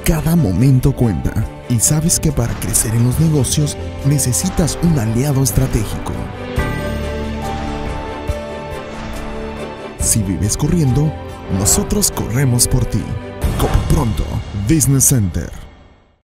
Cada momento cuenta y sabes que para crecer en los negocios necesitas un aliado estratégico. Si vives corriendo, nosotros corremos por ti. Copa Pronto Business Center.